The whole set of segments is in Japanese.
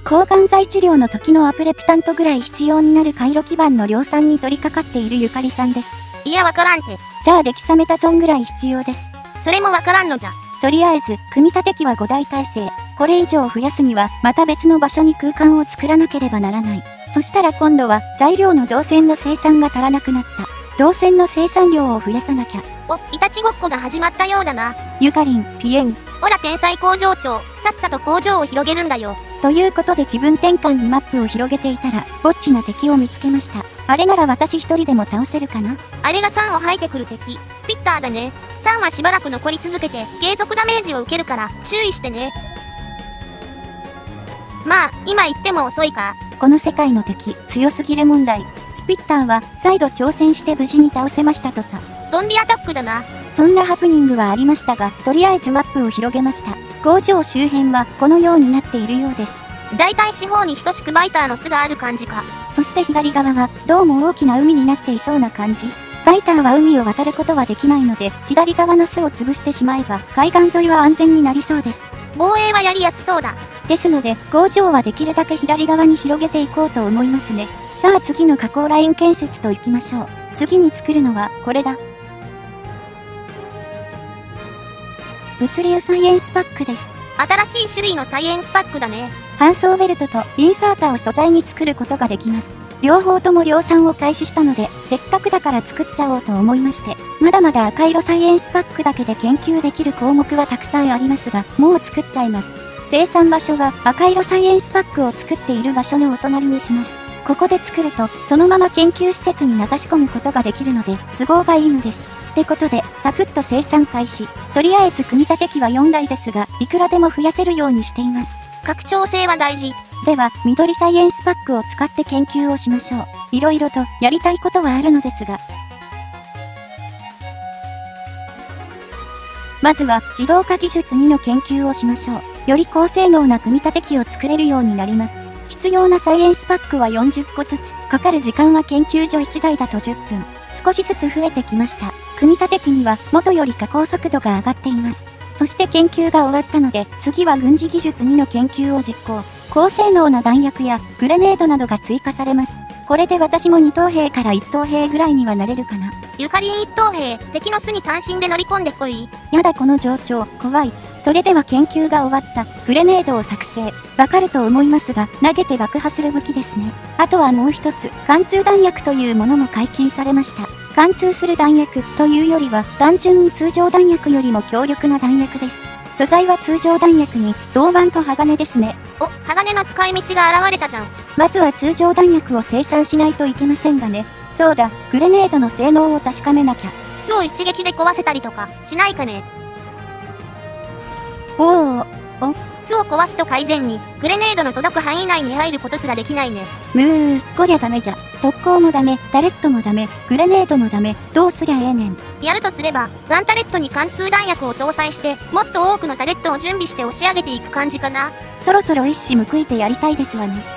抗がん剤治療の時のアプレプタントぐらい必要になる回路基板の量産に取り掛かっているゆかりさんです。 いやわからんて。 じゃあデキサメタゾンぐらい必要です。 それもわからんのじゃ。 とりあえず、組み立て機は5台体制。これ以上増やすには、また別の場所に空間を作らなければならない。そしたら今度は、材料の導線の生産が足らなくなった。導線の生産量を増やさなきゃ。 お、いたちごっこが始まったようだな。 ゆかりん、ピエン。 おら天才工場長、さっさと工場を広げるんだよ。 ということで気分転換にマップを広げていたら、ぼっちな敵を見つけました。あれなら私一人でも倒せるかな？ あれが3を吐いてくる敵、スピッターだね。3はしばらく残り続けて、継続ダメージを受けるから、注意してね。まあ、今言っても遅いか。 この世界の敵、強すぎる問題。スピッターは、再度挑戦して無事に倒せましたとさ。 ゾンビアタックだな。 そんなハプニングはありましたが、とりあえずマップを広げました。工場周辺は、このようになっているようです。 だいたい四方に等しくバイターの巣がある感じか。 そして左側は、どうも大きな海になっていそうな感じ。バイターは海を渡ることはできないので、左側の巣を潰してしまえば、海岸沿いは安全になりそうです。 防衛はやりやすそうだ。 ですので、工場はできるだけ左側に広げていこうと思いますね。さあ次の加工ライン建設といきましょう。次に作るのは、これだ。物流サイエンスパックです。 新しい種類のサイエンスパックだね。 搬送ベルトとインサーターを素材に作ることができます。両方とも量産を開始したので、せっかくだから作っちゃおうと思いまして、まだまだ赤色サイエンスパックだけで研究できる項目はたくさんありますが、もう作っちゃいます。生産場所は赤色サイエンスパックを作っている場所のお隣にします。ここで作ると、そのまま研究施設に流し込むことができるので、都合がいいのです。ってことで、サクッと生産開始。とりあえず組み立て機は4台ですが、いくらでも増やせるようにしています。 拡張性は大事。 では、緑サイエンスパックを使って研究をしましょう。いろいろとやりたいことはあるのですが。まずは、自動化技術2の研究をしましょう。より高性能な組み立て機を作れるようになります。必要なサイエンスパックは40個ずつ。かかる時間は研究所1台だと10分。少しずつ増えてきました。組み立て機には元より加工速度が上がっています。そして研究が終わったので、次は軍事技術2の研究を実行。高性能な弾薬やグレネードなどが追加されます。これで私も2等兵から1等兵ぐらいにはなれるかな。 ゆかりん1等兵、敵の巣に単身で乗り込んでこい。 やだこの状況、怖い。それでは研究が終わったグレネードを作成。わかると思いますが、投げて爆破する武器ですね。あとはもう一つ、貫通弾薬というものも解禁されました。貫通する弾薬というよりは、単純に通常弾薬よりも強力な弾薬です。素材は通常弾薬に、銅板と鋼ですね。 お、鋼の使い道が現れたじゃん。 まずは通常弾薬を生産しないといけませんがね。そうだ、グレネードの性能を確かめなきゃ。 巣を一撃で壊せたりとか、しないかね。巣を壊すと改善に、グレネードの届く範囲内に入ることすらできないね。 こりゃダメじゃ。特攻もダメ、タレットもダメ、グレネードもダメ、どうすりゃええねん。 やるとすれば、ガンタレットに貫通弾薬を搭載して、もっと多くのタレットを準備して押し上げていく感じかな。 そろそろ一矢報いてやりたいですわね。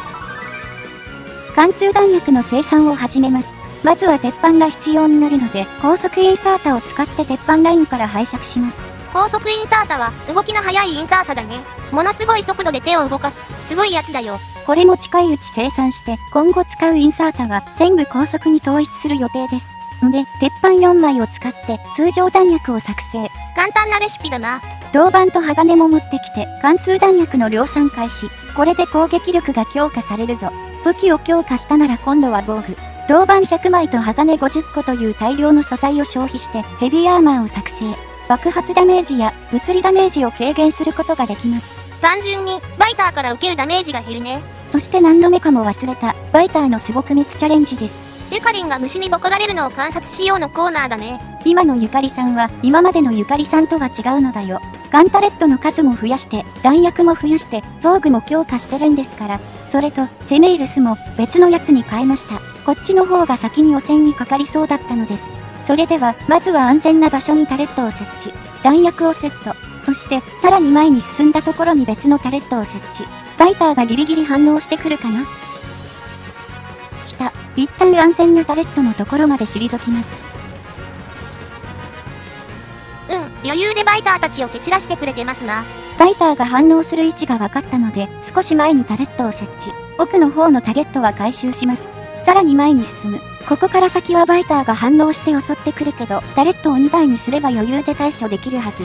貫通弾薬の生産を始めます。まずは鉄板が必要になるので、高速インサータを使って鉄板ラインから拝借します。 高速インサータは動きの速いインサータだね。ものすごい速度で手を動かす、すごいやつだよ。 これも近いうち生産して、今後使うインサータは全部高速に統一する予定です。で、鉄板4枚を使って通常弾薬を作成。 簡単なレシピだな。 銅板と鋼も持ってきて、貫通弾薬の量産開始。これで攻撃力が強化されるぞ。武器を強化したなら今度は防具。銅板100枚と鋼50個という大量の素材を消費してヘビーアーマーを作成。爆発ダメージや物理ダメージを軽減することができます。 単純にバイターから受けるダメージが減るね。 そして何度目かも忘れたバイターのすごく滅チャレンジです。 ゆかりんが虫にボコられるのを観察しようのコーナーだね。 今のゆかりさんは今までのゆかりさんとは違うのだよ。ガンタレットの数も増やして弾薬も増やして防具も強化してるんですから。それとセメイルスも別のやつに変えました。こっちの方が先に汚染にかかりそうだったのです。それではまずは安全な場所にタレットを設置。弾薬をセット。そしてさらに前に進んだところに別のタレットを設置。バイターがギリギリ反応してくるかな。来た。一旦安全なタレットのところまで退きます。 余裕でバイターたちを蹴散らしてくれてますな。 バイターが反応する位置が分かったので、少し前にタレットを設置。奥の方のタゲットは回収します。さらに前に進む。ここから先はバイターが反応して襲ってくるけど、タレットを2台にすれば余裕で対処できるはず。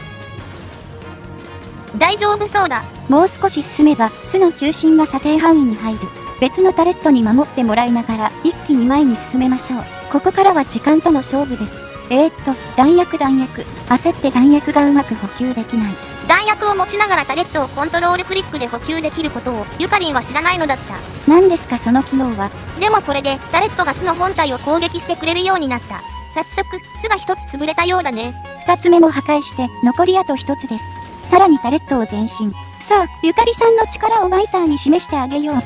大丈夫そうだ。 もう少し進めば、巣の中心が射程範囲に入る。別のタレットに守ってもらいながら、一気に前に進めましょう。ここからは時間との勝負です。弾薬。焦って弾薬がうまく補給できない。 弾薬を持ちながらタレットをコントロールクリックで補給できることをゆかりんは知らないのだった。 何ですかその機能は。 でもこれでタレットが巣の本体を攻撃してくれるようになった。早速巣が一つ潰れたようだね。 二つ目も破壊して残りあと一つです。さらにタレットを前進。さあゆかりさんの力をバイターに示してあげよう。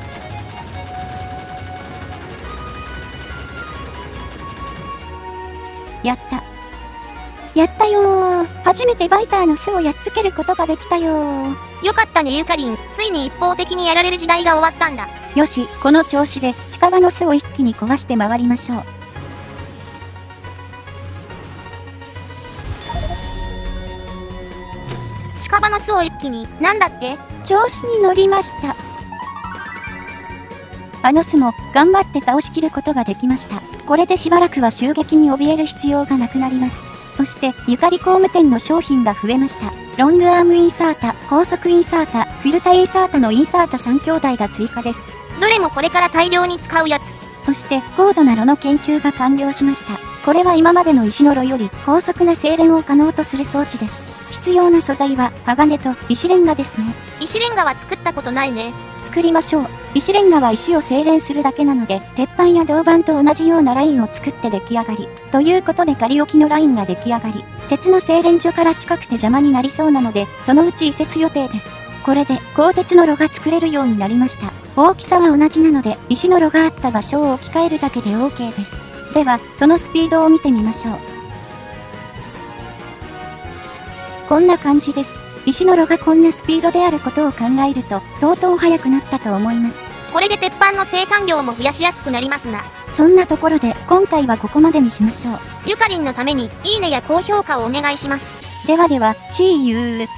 やったよー。初めてバイターの巣をやっつけることができたよー。 よかったねゆかりん。ついに一方的にやられる時代が終わったんだ。 よし、この調子で近場の巣を一気に壊して回りましょう。 近場の巣を一気に、なんだって？ 調子に乗りました。あの巣も頑張って倒しきることができました。これでしばらくは襲撃に怯える必要がなくなります。そしてゆかり工務店の商品が増えました。ロングアームインサータ、高速インサータ、フィルタインサータのインサータ3兄弟が追加です。 どれもこれから大量に使うやつ。 そして高度な炉の研究が完了しました。これは今までの石の炉より高速な精錬を可能とする装置です。必要な素材は鋼と石レンガですね。 石レンガは作ったことないね。 作りましょう。石レンガは石を精錬するだけなので、鉄板や銅板と同じようなラインを作って出来上がり。ということで仮置きのラインが出来上がり。鉄の精錬所から近くて邪魔になりそうなので、そのうち移設予定です。これで鋼鉄の炉が作れるようになりました。大きさは同じなので、石の炉があった場所を置き換えるだけで OK です。では、そのスピードを見てみましょう。こんな感じです。石の炉がこんなスピードであることを考えると相当速くなったと思います。 これで鉄板の生産量も増やしやすくなりますな。 そんなところで今回はここまでにしましょう。 ゆかりんのためにいいねや高評価をお願いします。 ではでは、See you!